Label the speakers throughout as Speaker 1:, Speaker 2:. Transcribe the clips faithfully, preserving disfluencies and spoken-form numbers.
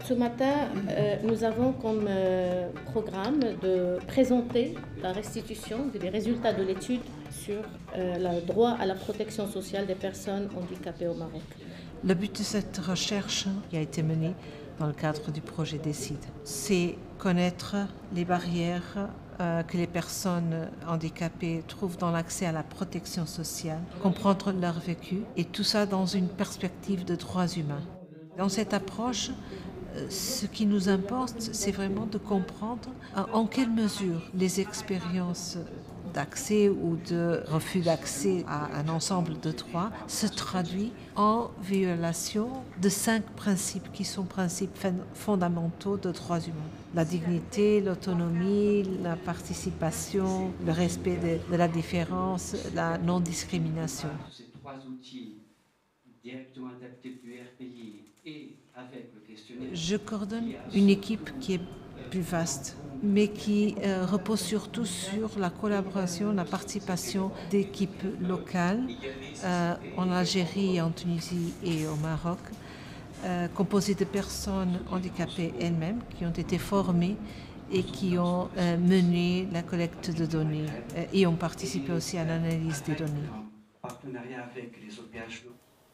Speaker 1: Ce matin, euh, nous avons comme euh, programme de présenter la restitution des résultats de l'étude sur euh, le droit à la protection sociale des personnes handicapées au Maroc.
Speaker 2: Le but de cette recherche qui a été menée dans le cadre du projet DECIDE, c'est connaître les barrières euh, que les personnes handicapées trouvent dans l'accès à la protection sociale, comprendre leur vécu et tout ça dans une perspective de droits humains. Dans cette approche, ce qui nous importe, c'est vraiment de comprendre en quelle mesure les expériences d'accès ou de refus d'accès à un ensemble de droits se traduisent en violation de cinq principes qui sont principes fondamentaux de droits humains. La dignité, l'autonomie, la participation, le respect de, de la différence, la non-discrimination.
Speaker 3: Ces trois outils directement adaptés du R P I et avec le questionnaire.
Speaker 2: Je coordonne une équipe qui est plus vaste, mais qui euh, repose surtout sur la collaboration, la participation d'équipes locales euh, en Algérie, en Tunisie et au Maroc, euh, composées de personnes handicapées elles-mêmes qui ont été formées et qui ont euh, mené la collecte de données euh, et ont participé aussi à l'analyse des données.
Speaker 3: En partenariat avec les O P H.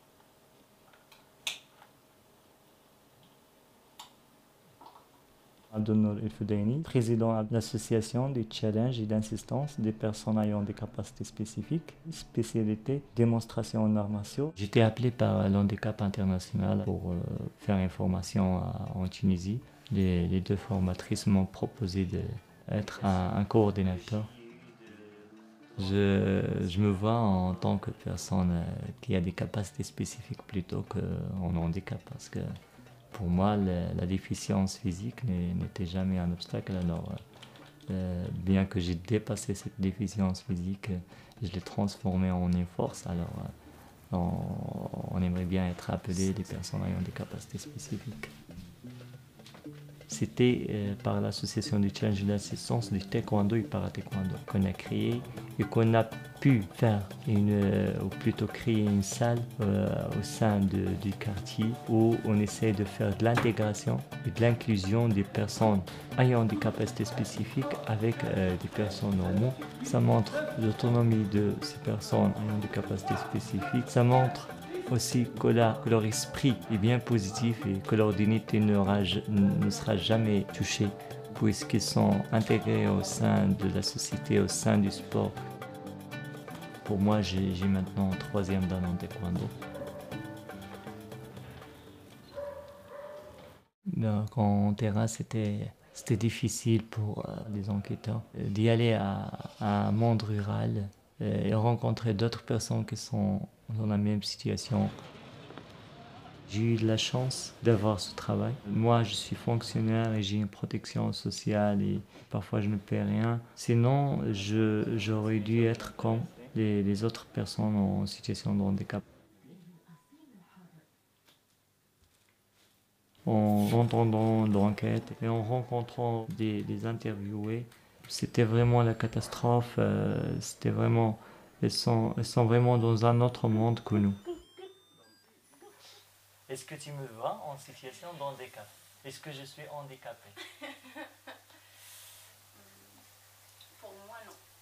Speaker 4: Abdelnour El Foudaini, président de l'association des challenges et d'insistance des personnes ayant des capacités spécifiques, spécialité démonstration en arts martiaux. J'étais appelé par l'handicap international pour euh, faire une formation à, en Tunisie. Les, les deux formatrices m'ont proposé d'être un, un coordinateur. Je, je me vois en tant que personne euh, qui a des capacités spécifiques plutôt qu'en handicap parce que pour moi, la, la déficience physique n'était jamais un obstacle. Alors, euh, bien que j'ai dépassé cette déficience physique, je l'ai transformée en une force. Alors, euh, on, on aimerait bien être appelé des personnes ayant des capacités spécifiques. C'était euh, par l'association du challenge d'assistance du taekwondo et para-taekwondo qu'on a créé et qu'on a pu faire, une, euh, ou plutôt créer une salle euh, au sein de, du quartier où on essaie de faire de l'intégration et de l'inclusion des personnes ayant des capacités spécifiques avec euh, des personnes normaux. Ça montre l'autonomie de ces personnes ayant des capacités spécifiques. Ça montre aussi que, la, que leur esprit est bien positif et que leur dignité ne, ne sera jamais touchée puisqu'ils sont intégrés au sein de la société, au sein du sport. Pour moi, j'ai maintenant un troisième dan en taekwondo. Donc, en terrain, c'était c'était difficile pour euh, les enquêteurs d'y aller à, à un monde rural euh, et rencontrer d'autres personnes qui sont dans la même situation. J'ai eu de la chance d'avoir ce travail. Moi, je suis fonctionnaire et j'ai une protection sociale et parfois je ne paie rien. Sinon, je, j'aurais dû être comme les, les autres personnes en situation de handicap. En entendant l'enquête et en rencontrant des, des interviewés, c'était vraiment la catastrophe. Euh, c'était vraiment, elles sont, elles sont vraiment dans un autre monde que nous. Est-ce que tu me vois en situation de handicap? Est-ce que je suis handicapé?
Speaker 5: Pour moi,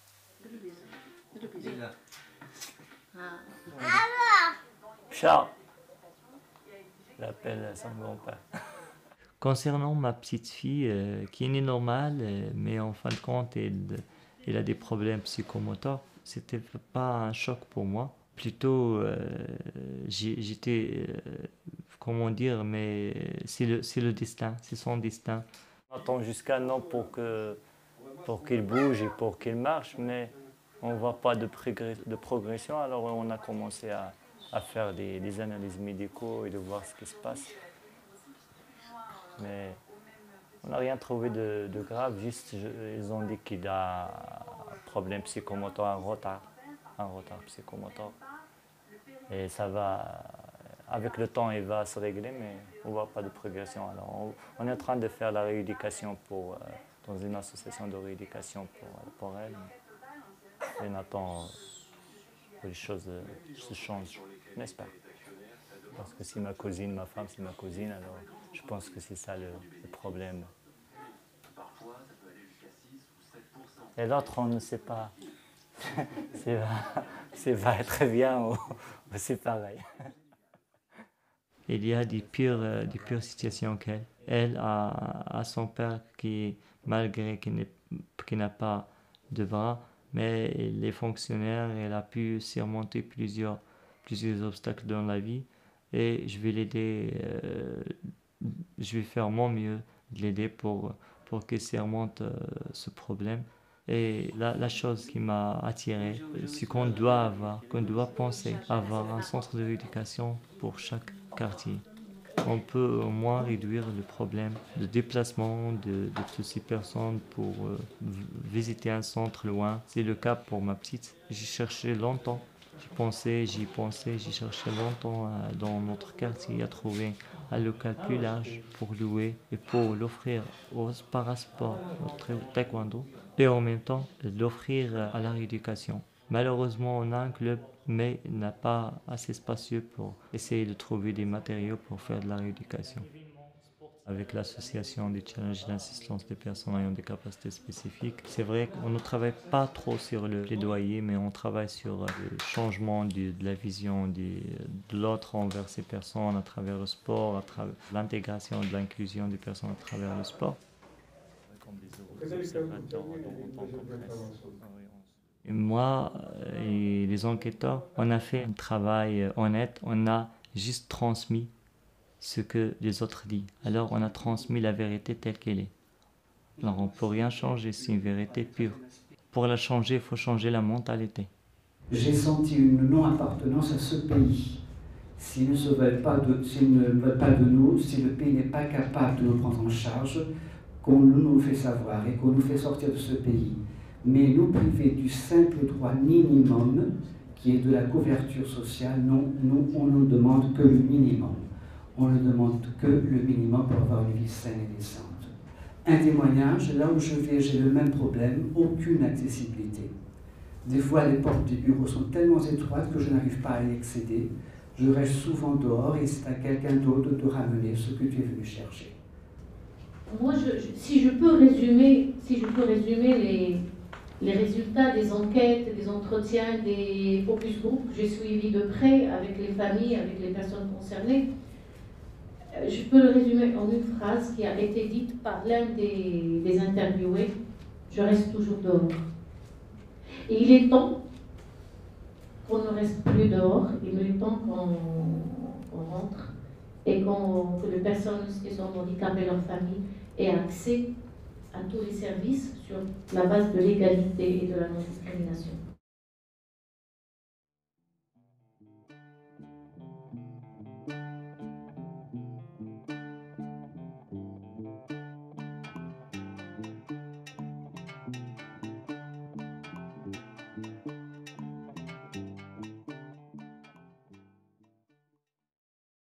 Speaker 5: non.
Speaker 4: Ciao. J'appelle son grand-père. Concernant ma petite fille, euh, qui est née normale, euh, mais en fin de compte, elle, elle a des problèmes psychomoteurs, c'était pas un choc pour moi. Plutôt, euh, j'étais, euh, comment dire, mais c'est le, c'est le destin, c'est son destin. On attend jusqu'à un an pour que, pour qu'il bouge et pour qu'il marche, mais on ne voit pas de, de progression, alors on a commencé à, à faire des, des analyses médicaux et de voir ce qui se passe. Mais on n'a rien trouvé de, de grave, juste ils ont dit qu'il a un problème psychomoteur, un retard, un retard psychomoteur. Et ça va, avec le temps, il va se régler, mais on ne voit pas de progression. Alors on, on est en train de faire la rééducation pour, euh, dans une association de rééducation pour, pour elle. Et on attend que les choses euh, se changent, n'est-ce pas? Parce que c'est ma cousine, ma femme, c'est ma cousine, alors Je pense que c'est ça le, le problème. Et l'autre, on ne sait pas. C'est va être bien ou c'est pareil. Il y a des pires, des pires situations qu'elle. Elle a, a son père qui, malgré qu'il n'a pas de bras, mais il est fonctionnaire et elle a pu surmonter plusieurs, plusieurs obstacles dans la vie. Et je vais l'aider, euh, je vais faire mon mieux de l'aider pour, pour qu'elle surmonte euh, ce problème. Et la, la chose qui m'a attiré, c'est qu'on doit avoir, qu'on doit penser avoir un centre de rééducation pour chaque quartier. On peut au moins réduire le problème de déplacement de, de toutes ces personnes pour euh, visiter un centre loin. C'est le cas pour ma petite. J'ai cherché longtemps, j'ai pensé, j'y pensé, j'ai cherché longtemps euh, dans notre quartier à trouver un local plus large pour louer et pour l'offrir au parasport, au taekwondo, et en même temps l'offrir à la rééducation. Malheureusement, on a un club, mais il n'a pas assez spacieux pour essayer de trouver des matériaux pour faire de la rééducation. Avec l'association des challenges d'assistance des personnes ayant des capacités spécifiques, c'est vrai qu'on ne travaille pas trop sur le plaidoyer, mais on travaille sur le changement de, de la vision de, de l'autre envers ces personnes à travers le sport, à travers l'intégration de l'inclusion des personnes à travers le sport. Et moi et les enquêteurs, on a fait un travail honnête, on a juste transmis ce que les autres disent. Alors on a transmis la vérité telle qu'elle est. Alors on ne peut rien changer, c'est une vérité pure. Pour la changer, il faut changer la mentalité.
Speaker 6: J'ai senti une non-appartenance à ce pays. S'ils ne se veulent pas de, s'ils ne veulent pas de nous, si le pays n'est pas capable de nous prendre en charge, qu'on nous fait savoir et qu'on nous fait sortir de ce pays. Mais nous priver du simple droit minimum, qui est de la couverture sociale, non, nous, on ne demande que le minimum. On ne demande que le minimum pour avoir une vie saine et décente. Un témoignage, là où je vais, j'ai le même problème, aucune accessibilité. Des fois, les portes des bureaux sont tellement étroites que je n'arrive pas à y accéder. Je reste souvent dehors et c'est à quelqu'un d'autre de ramener ce que tu es venu chercher.
Speaker 1: Moi, je, je, si je peux résumer, si je peux résumer les, les résultats des enquêtes, des entretiens, des focus group que j'ai suivis de près avec les familles, avec les personnes concernées, je peux le résumer en une phrase qui a été dite par l'un des, des interviewés: je reste toujours dehors. Et il est temps qu'on ne reste plus dehors, il est temps qu'on qu'on rentre et qu'on, que les personnes qui sont handicapées et leurs familles aient accès à tous les services sur la base de l'égalité et de la non-discrimination.